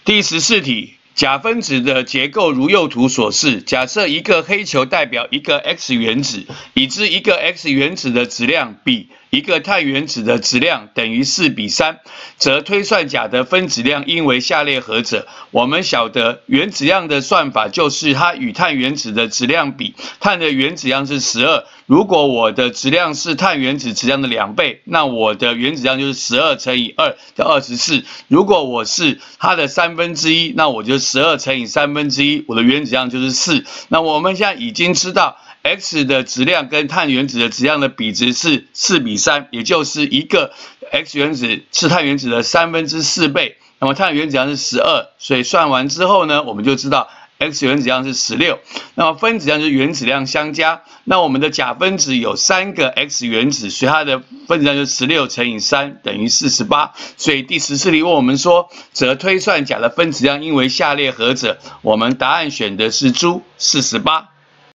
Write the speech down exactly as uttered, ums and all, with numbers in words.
第十四题，甲分子的结构如右图所示。假设一个黑球代表一个 X 原子，已知一个 X 原子的质量比一个碳原子的质量等于四比三，则推算甲的分子量应为下列何者？我们晓得原子量的算法就是它与碳原子的质量比，碳的原子量是十二。如果我的质量是碳原子质量的两倍，那我的原子量就是十二乘以二的二十四。如果我是它的三分之一，那我就十二乘以三分之一，我的原子量就是四。那我们现在已经知道 X 的质量跟碳原子的质量的比值是四比三，也就是一个 X 原子是碳原子的三分之四倍。那么碳原子量是十二，所以算完之后呢，我们就知道 X 原子量是十六。那么分子量就是原子量相加。那我们的甲分子有三个 X 原子，所以它的分子量就是十六乘以三等于四十八。所以第十四题问我们说，则推算甲的分子量应为下列何者？我们答案选的是猪，四十八。